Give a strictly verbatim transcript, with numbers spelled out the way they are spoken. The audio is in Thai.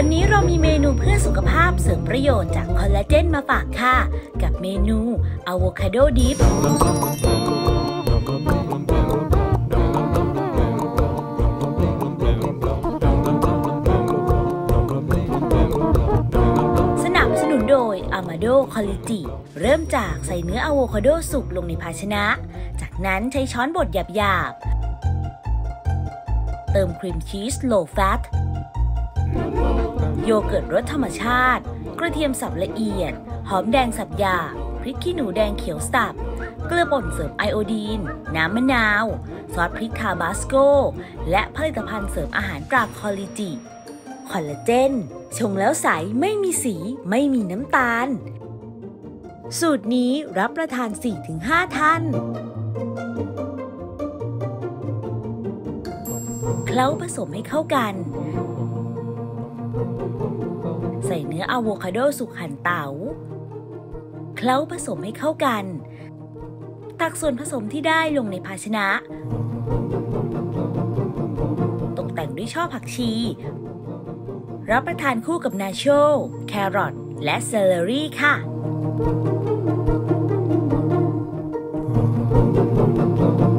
วันนี้เรามีเมนูเพื่อสุขภาพเสริมประโยชน์จากคอลลาเจนมาฝากค่ะกับเมนูอะโวคาโดดิปสนับสนุนโดย Amado Quality เริ่มจากใส่เนื้ออะโวคาโดสุกลงในภาชนะจากนั้นใช้ช้อนบดหยาบๆเติมครีมชีส low fatโยเกิร์ตรสธรรมชาติกระเทียมสับละเอียดหอมแดงสับหยาบพริกขี้หนูแดงเขียวสับเกลือป่นเสริมไอโอดีนน้ำมะนาวซอสพริกทาบาสโกและผลิตภัณฑ์เสริมอาหารตราคอลลิจิคอลลาเจนชงแล้วใสไม่มีสีไม่มีน้ำตาลสูตรนี้รับประทาน สี่ถึงห้า ท่านเคล้าผสมให้เข้ากันใส่เนื้ออะโวคาโดสุกหั่นเต๋าเคล้าผสมให้เข้ากันตักส่วนผสมที่ได้ลงในภาชนะตกแต่งด้วยช่อผักชีรับประทานคู่กับนาโชแครอทและเซเลอรี่ค่ะ